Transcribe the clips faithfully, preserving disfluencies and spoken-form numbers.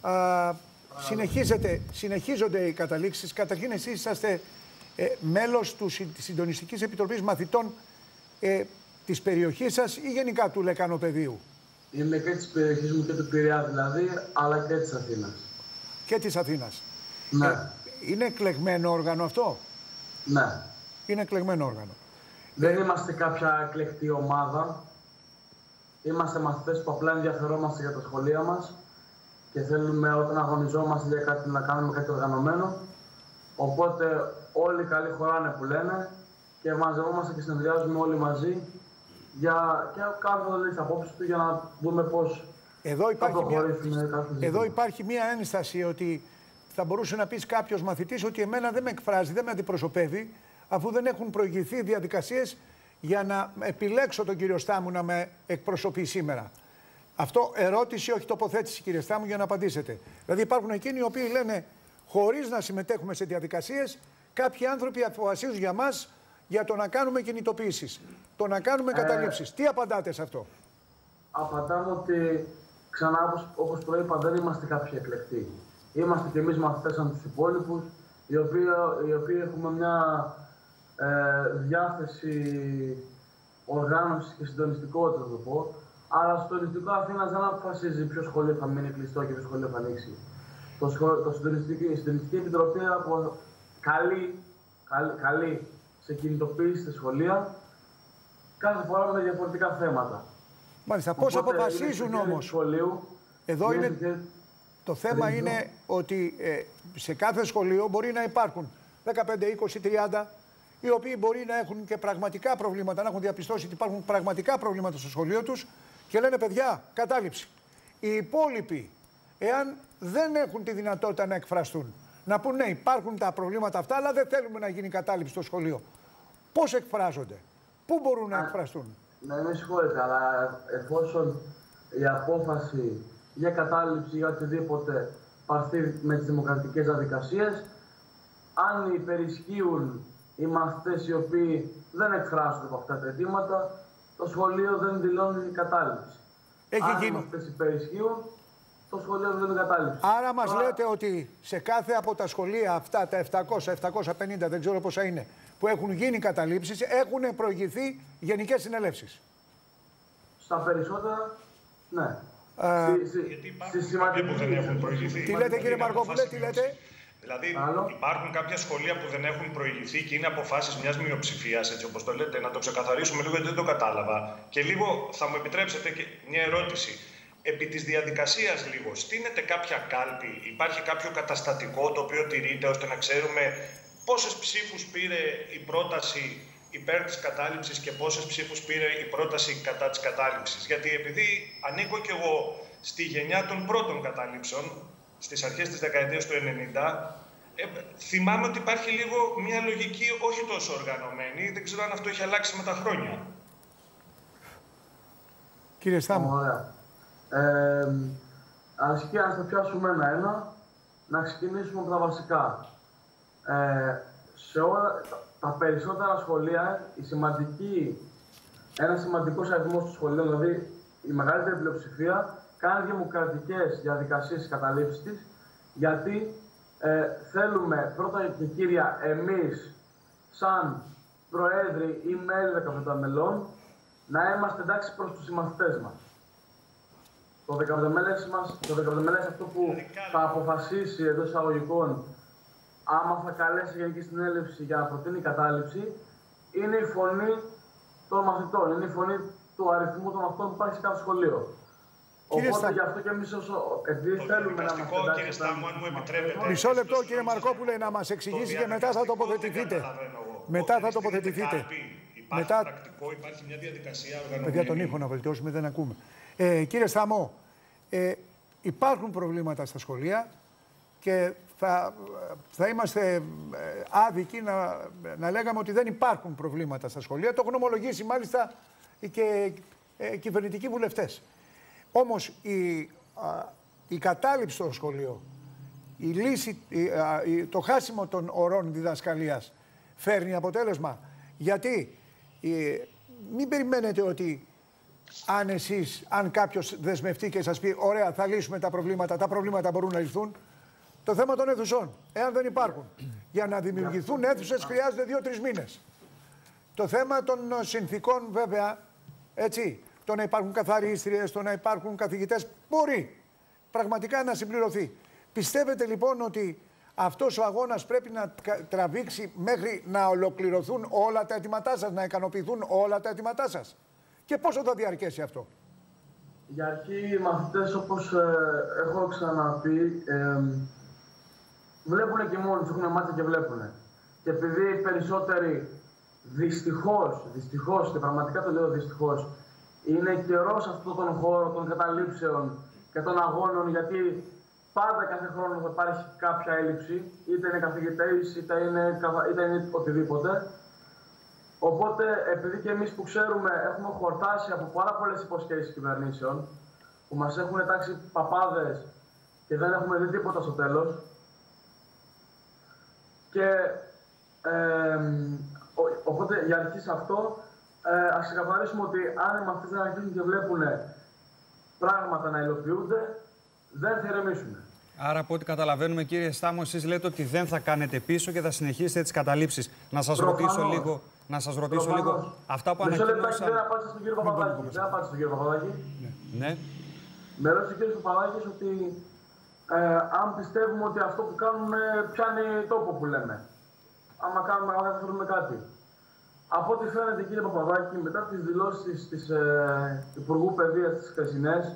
Α, συνεχίζεται, συνεχίζονται οι καταλήξεις. Καταρχήν, εσείς είσαστε ε, μέλος του, της Συντονιστικής Επιτροπής Μαθητών ε, της περιοχής σας ή γενικά του Λεκανοπεδίου? Είμαι και της περιοχής μου και του Πειραιά δηλαδή, αλλά και της Αθήνας. Και της Αθήνας. Ναι. Ε, είναι εκλεγμένο όργανο αυτό? Ναι. Είναι εκλεγμένο όργανο. Δεν είμαστε κάποια εκλεκτή ομάδα. Είμαστε μαθητές που απλά ενδιαφερόμαστε για τα σχολεία μας και θέλουμε όταν αγωνιζόμαστε για κάτι να κάνουμε κάτι οργανωμένο. Οπότε όλοι καλοί χωράνε που λένε και μαζευόμαστε και συνεδριάζουμε όλοι μαζί για και κάνουμε τις απόψεις του για να δούμε πώς εδώ υπάρχει, θα μια... εδώ υπάρχει μια ένσταση ότι θα μπορούσε να πει κάποιος μαθητής ότι εμένα δεν με εκφράζει, δεν με αντιπροσωπεύει, αφού δεν έχουν προηγηθεί διαδικασίες για να επιλέξω τον κύριο Στάμου να με εκπροσωπεί σήμερα. Αυτό ερώτηση, όχι τοποθέτηση, κύριε Στάμου, για να απαντήσετε. Δηλαδή υπάρχουν εκείνοι οι οποίοι λένε, χωρίς να συμμετέχουμε σε διαδικασίες, κάποιοι άνθρωποι αποφασίζουν για μας για το να κάνουμε κινητοποιήσεις, το να κάνουμε ε, καταλήψεις. Τι απαντάτε σε αυτό? Απαντάμε ότι, ξανά όπως, όπως προείπα, δεν είμαστε κάποιοι εκλεκτοί. Είμαστε κι εμείς μαθητές σαν τους υπόλοιπους, οι οποίοι, οι οποίοι έχουμε μια ε, διάθεση οργάνωσης και συντονιστικότητα, θα το πω. Αλλά στο συντονιστικό Αθήνας δεν αποφασίζει ποιο σχολείο θα μείνει κλειστό και ποιο σχολείο θα ανοίξει. Το, σχολείο, το συντονιστική, η Συντονιστική Επιτροπή από, καλεί, καλεί, καλεί σε κινητοποίηση στα σχολεία κάθε φορά με διαφορετικά θέματα. Μάλιστα, πώς αποφασίζουν όμως? Σχολείου, εδώ είναι... και... Το θέμα Ρίζο. είναι ότι ε, σε κάθε σχολείο μπορεί να υπάρχουν δεκαπέντε, είκοσι, τριάντα οι οποίοι μπορεί να έχουν και πραγματικά προβλήματα, να έχουν διαπιστώσει ότι υπάρχουν πραγματικά προβλήματα στο σχολείο τους και λένε παιδιά, κατάληψη. Οι υπόλοιποι, εάν δεν έχουν τη δυνατότητα να εκφραστούν, να πούν ναι, υπάρχουν τα προβλήματα αυτά, αλλά δεν θέλουμε να γίνει κατάληψη στο σχολείο. Πώς εκφράζονται, πού μπορούν να εκφραστούν? Ναι, με συγχωρείτε, αλλά εφόσον η απόφαση για κατάληψη για οτιδήποτε πάρθει με τις δημοκρατικές διαδικασίες, αν υπερισχύουν οι μαθητές οι οποίοι δεν εκφράζονται από αυτά τα αιτήματα, το σχολείο δεν δηλώνει κατάληψη. Έχει αν γίνει. οι μαθητές υπερισχύουν, το σχολείο δεν δηλώνει κατάληψη. Άρα μας Άρα... λέτε ότι σε κάθε από τα σχολεία αυτά, τα επτακόσια, επτακόσια πενήντα, δεν ξέρω πόσα είναι, που έχουν γίνει καταλήψεις, έχουν προηγηθεί γενικές συνελεύσεις. Στα περισσότερα, ναι. Uh, Γιατί υπάρχουν κάποια που δεν έχουν προηγηθεί. Τι λέτε, κύριε Μαρκόπουλε, τι λέτε? Δηλαδή, Άλλο. υπάρχουν κάποια σχολεία που δεν έχουν προηγηθεί και είναι αποφάσεις μιας μειοψηφίας, έτσι όπως το λέτε, να το ξεκαθαρίσουμε λίγο γιατί δεν το κατάλαβα. Και λίγο θα μου επιτρέψετε και μια ερώτηση. Επί της διαδικασίας λίγο, στείνεται κάποια κάλπη, υπάρχει κάποιο καταστατικό το οποίο τηρείται ώστε να ξέρουμε πόσες ψήφους πήρε η πρόταση υπέρ της κατάληψης και πόσες ψήφους πήρε η πρόταση κατά της κατάληψης. Γιατί επειδή ανήκω κι εγώ στη γενιά των πρώτων κατάληψεων, στις αρχές της δεκαετίας του ενενήντα, ε, θυμάμαι ότι υπάρχει λίγο μια λογική όχι τόσο οργανωμένη. Δεν ξέρω αν αυτό έχει αλλάξει με τα χρόνια. Κύριε Στάμου. Ωραία. Ε, ας και ας το πιάσουμε ένα-ένα, να ξεκινήσουμε από τα βασικά. Ε, σε όλα τα περισσότερα σχολεία, η σημαντική, ένα σημαντικός αριθμός των σχολείων, δηλαδή η μεγαλύτερη πλειοψηφία, κάνει δημοκρατικές διαδικασίες καταλήψης της, γιατί ε, θέλουμε πρώτα και κύρια εμείς, σαν προέδροι ή μέλη δεκαπέντε μελών, να είμαστε εντάξει προς τους συμμαθητές μας. Το δεκαπέντε μέλες μας, το δεκαπέντε μέλες αυτό που θα αποφασίσει εντός εισαγωγικών, άμα θα καλέσει Γενική Συνέλευση για να προτείνει κατάληψη, είναι η φωνή των μαθητών, είναι η φωνή του αριθμού των μαθητών που υπάρχει σε κάθε σχολείο. Κύριε Οπότε γι' αυτό και εμείς όσο επειδή θέλουμε να μας εντάξει... Κύριε Στάμου, αν μου επιτρέπετε... Μισό λεπτό, κύριε Μαρκόπουλε, να μας εξηγήσει και μετά θα τοποθετηθείτε. Μετά θα τοποθετηθείτε. Υπάρχει μετά... πρακτικό, υπάρχει μια διαδικασία οργανωμένη. Παιδιά, τον ήχο να βελτιώσουμε, δεν ακούμε. Ε, κύριε Σταμό, ε, υπάρχουν προβλήματα στα σχολεία και θα, θα είμαστε άδικοι να, να λέγαμε ότι δεν υπάρχουν προβλήματα στα σχολεία. Το έχουν ομολογήσει μάλιστα και ε, κυβερνητικοί βουλευτές. Όμως η, α, η κατάληψη στο σχολείο, η λύση, η, α, η, το χάσιμο των ωρών διδασκαλίας φέρνει αποτέλεσμα. Γιατί η, μην περιμένετε ότι αν εσείς, αν κάποιος δεσμευτεί και σας πει ωραία θα λύσουμε τα προβλήματα, τα προβλήματα μπορούν να λυθούν, το θέμα των αίθουσών, εάν δεν υπάρχουν. Για να δημιουργηθούν αίθουσες χρειάζονται δύο-τρεις μήνες. Το θέμα των συνθήκων βέβαια, έτσι, το να υπάρχουν καθαρίστριες, το να υπάρχουν καθηγητές, μπορεί πραγματικά να συμπληρωθεί. Πιστεύετε λοιπόν ότι αυτός ο αγώνας πρέπει να τραβήξει μέχρι να ολοκληρωθούν όλα τα αιτήματά σας, να ικανοποιηθούν όλα τα αιτήματά σας? Και πόσο θα διαρκέσει αυτό? Για αρχή οι μαθητές, όπως ε, έχω ξαναπεί, ε, βλέπουν και μόνοι τους, έχουν μάτια και βλέπουν. Και επειδή οι περισσότεροι δυστυχώς, δυστυχώς και πραγματικά το λέω δυστυχώς, είναι καιρός αυτόν τον χώρο των καταλήψεων και των αγώνων, γιατί πάντα κάθε χρόνο θα υπάρχει κάποια έλλειψη, είτε είναι καθηγητές, είτε είναι, είτε είναι οτιδήποτε. Οπότε, επειδή και εμείς που ξέρουμε έχουμε χορτάσει από πάρα πολλές υποσχέσεις κυβερνήσεων, που μας έχουν τάξει παπάδες και δεν έχουμε δει τίποτα στο τέλος, και ε, οπότε για αρχή σε αυτό, ε, ας ξεκαθαρίσουμε ότι αν οι μαθητές δεν αρχίσουν και βλέπουν πράγματα να υλοποιούνται, δεν θα ηρεμήσουν. Άρα, από ό,τι καταλαβαίνουμε, κύριε Στάμο, εσείς λέτε ότι δεν θα κάνετε πίσω και θα συνεχίσετε τις καταλήψεις. Να σας ρωτήσω λίγο, να σας ρωτήσω λίγο αυτά που ανακοίνωσαν. Δεν απάντησα στον κύριο Παπαδάκη. Δεν απάντησα στον κύριο Παπαδάκη. Ναι. Με ρώτησε ο κύριος Παπαδάκης ότι ε, αν πιστεύουμε ότι αυτό που κάνουμε πιάνει τόπο που λέμε. Άμα κάνουμε, αν θα θέλουμε κάτι. Από ό,τι φαίνεται, κύριε Παπαδάκη, μετά τις δηλώσεις της ε, Υπουργού Παιδείας της χθεσινές,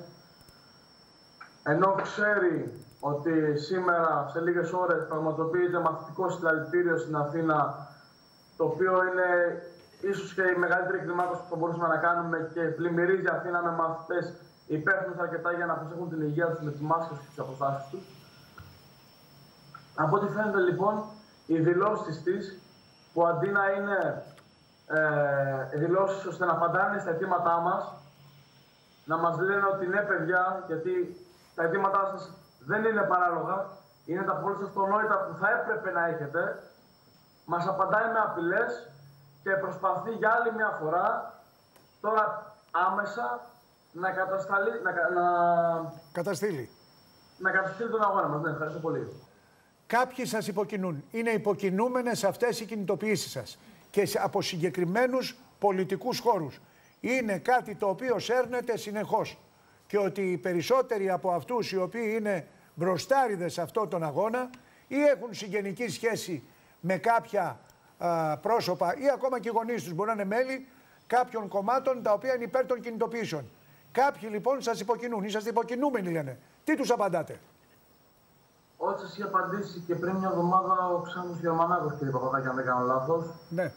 ενώ ξέρει ότι σήμερα σε λίγες ώρες πραγματοποιείται μαθητικό συλλαλητήριο στην Αθήνα, το οποίο είναι ίσως και η μεγαλύτερη κλιμάκωση που θα μπορούσαμε να κάνουμε και πλημμυρίζει η Αθήνα με μαθητές υπεύθυνους αρκετά για να προσέχουν την υγεία τους με τις μάσκες και τις αποστάσεις τους. Από ό,τι φαίνεται λοιπόν, οι δηλώσεις της, που αντί να είναι ε, δηλώσεις ώστε να απαντάνε στα αιτήματά μας, να μας λένε ότι ναι παιδιά, γιατί τα αιτήματά σας δεν είναι παράλογα, είναι τα πολύ αυτονόητα που θα έπρεπε να έχετε, μας απαντάει με απειλές και προσπαθεί για άλλη μια φορά, τώρα άμεσα, να κατασταλεί, να, να... καταστήλει. Να καταστήλει τον αγώνα μας. Ναι, ευχαριστώ πολύ. Κάποιοι σας υποκινούν. Είναι υποκινούμενες αυτές οι κινητοποιήσεις σας και από συγκεκριμένους πολιτικούς χώρους. Είναι κάτι το οποίο σέρνεται συνεχώς. Και ότι οι περισσότεροι από αυτούς οι οποίοι είναι μπροστάριδες σε αυτόν τον αγώνα ή έχουν συγγενική σχέση με κάποια α, πρόσωπα ή ακόμα και οι γονείς τους μπορεί να είναι μέλη κάποιων κομμάτων τα οποία είναι υπέρ των κινητοποιήσεων. Κάποιοι λοιπόν σας υποκινούν, είσαστε υποκινούμενοι λένε. Τι τους απαντάτε? Ό,τι σας είχε απαντήσει και πριν μια εβδομάδα ο Ξάνος Γερμανάκος, κύριε Παπαδάκη, αν δεν κάνω λάθος. Ναι.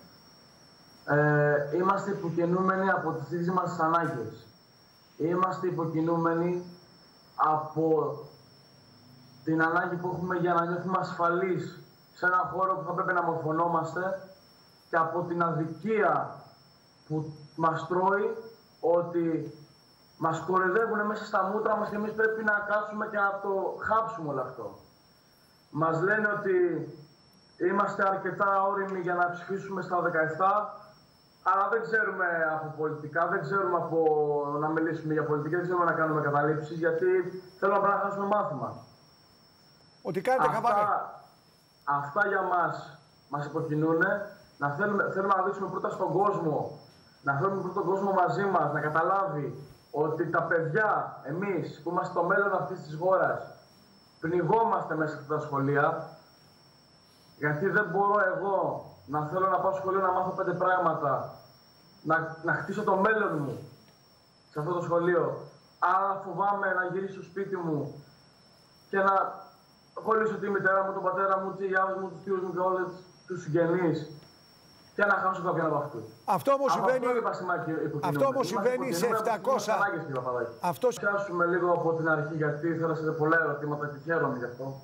Ε, είμαστε υποκινούμενοι από τις ίδιες μας τις ανάγκες. Είμαστε υποκινούμενοι από την ανάγκη που έχουμε για να νιώθουμε ασφαλείς σε έναν χώρο που θα πρέπει να μορφωνόμαστε και από την αδικία που μας τρώει ότι μας κοροϊδεύουν μέσα στα μούτρα μας και εμείς πρέπει να κάτσουμε και να το χάψουμε όλο αυτό. Μας λένε ότι είμαστε αρκετά όριμοι για να ψηφίσουμε στα δεκαεπτά, αλλά δεν ξέρουμε από πολιτικά, δεν ξέρουμε από να μιλήσουμε για πολιτική, δεν ξέρουμε να κάνουμε καταλήψεις, γιατί θέλουμε απλά να χάσουμε μάθημα. Ότι κάνετε αυτά, αυτά για μας μας υποκινούν. Να θέλουμε, θέλουμε να δείξουμε πρώτα στον κόσμο, να θέλουμε πρώτα τον κόσμο μαζί μας, να καταλάβει ότι τα παιδιά, εμείς που είμαστε το μέλλον αυτής της χώρας, πνιγόμαστε μέσα από τα σχολεία, γιατί δεν μπορώ εγώ να θέλω να πάω στο σχολείο να μάθω πέντε πράγματα, να, να χτίσω το μέλλον μου σε αυτό το σχολείο, άρα φοβάμαι να γυρίσω στο σπίτι μου και να χωρίσω τη μητέρα μου, τον πατέρα μου, τις γιαγιάδες μου, τους θείους μου και όλους τους συγγενείς και να χάσω κάποιον από αυτούς. Αυτό όμως συμβαίνει, αυτό όμως συμβαίνει σε επτακόσια. Αυτό πιάσουμε λίγο από την αρχή, γιατί θέλασατε πολλά ερωτήματα και χαίρομαι γι' αυτό.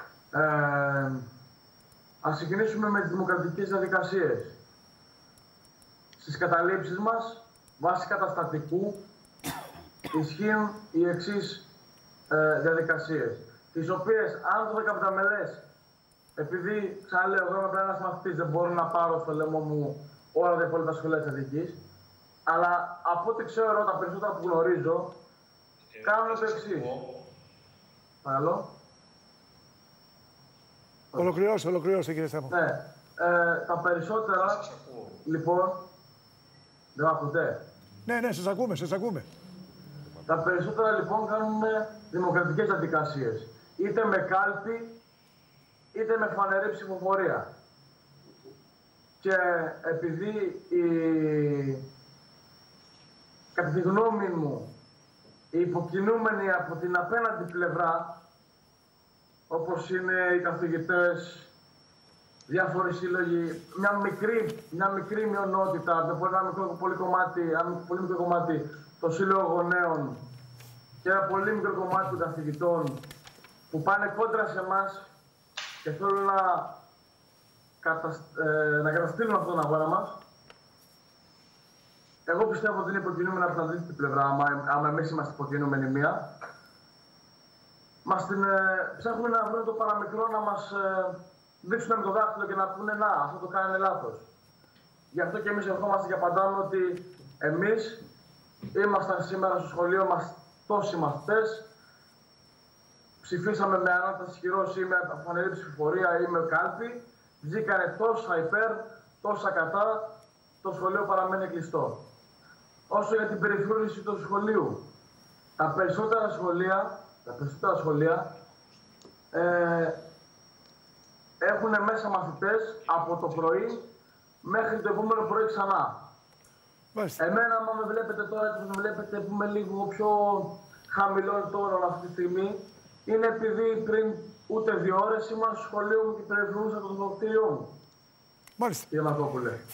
Ε, ας ξεκινήσουμε με τις δημοκρατικές διαδικασίες. Στις καταλήψεις μας, βάσει καταστατικού, ισχύουν οι εξής ε, διαδικασίες, τις οποίες αν το δεκαπέντε μελές, επειδή ξαναλέω εγώ είμαι ένας μαθητής, δεν μπορώ να πάρω στο λαιμό μου όλα τα υπόλοιπα σχολεία της Αττικής, Αλλά από ό,τι ξέρω, τα περισσότερα που γνωρίζω, ε, κάνουν το εξής. Παρακαλώ. Ολοκληρώστε, ολοκληρώστε κύριε Στάμο. Ναι. Ε, τα περισσότερα, λοιπόν, δεν ακούτε. Ναι, ναι, σας ακούμε, σας ακούμε. Τα περισσότερα λοιπόν κάνουν δημοκρατικές διαδικασίες. Είτε με κάλπη, είτε με φανερή ψηφοφορία. Και επειδή η... κατά τη γνώμη μου, οι υποκινούμενοι από την απέναντι πλευρά, όπως είναι οι καθηγητές, διάφοροι σύλλογοι, μια μικρή, μια μικρή μειονότητα, με πολύ, ένα μικρό, πολύ, κομμάτι, ένα πολύ μικρό κομμάτι, το Σύλλογο Γονέων και ένα πολύ μικρό κομμάτι των καθηγητών που πάνε κόντρα σε εμάς και θέλουν να, κατασ... ε, να καταστήλουν αυτόν τον αγώνα μας. Εγώ πιστεύω ότι είναι υποκινούμενοι από την αντίθετη πλευρά, άμα, άμα εμείς είμαστε υποκινούμενοι μία. Μας την, ε, ψάχνουν να βρουν το παραμικρό να μας ε, δείξουν με το δάχτυλο και να πούνε να, αυτό το κάνανε λάθος. Γι' αυτό και εμείς ερχόμαστε και απαντάμε ότι εμείς ήμασταν σήμερα στο σχολείο μας τόσοι μαθητές, ψηφίσαμε με ανάταση χειρός ή με φανερή ψηφοφορία ή με κάλπη, βγήκανε τόσα υπέρ, τόσα κατά, το σχολείο παραμένει κλειστό. Όσο για την περιφρούρηση του σχολείου, τα περισσότερα σχολεία, τα περισσότερα σχολεία ε, έχουν μέσα μαθητές από το πρωί μέχρι το επόμενο πρωί ξανά. Μάλιστα. Εμένα, άμα με βλέπετε τώρα και με βλέπετε που είμαι λίγο πιο χαμηλό τόνο αυτή τη στιγμή, είναι επειδή πριν ούτε δύο ώρες ήμουν στο σχολείο μου και περιφρούσα το διδακτήριό μου. Μάλιστα. Κύριε Μαρκόπουλε.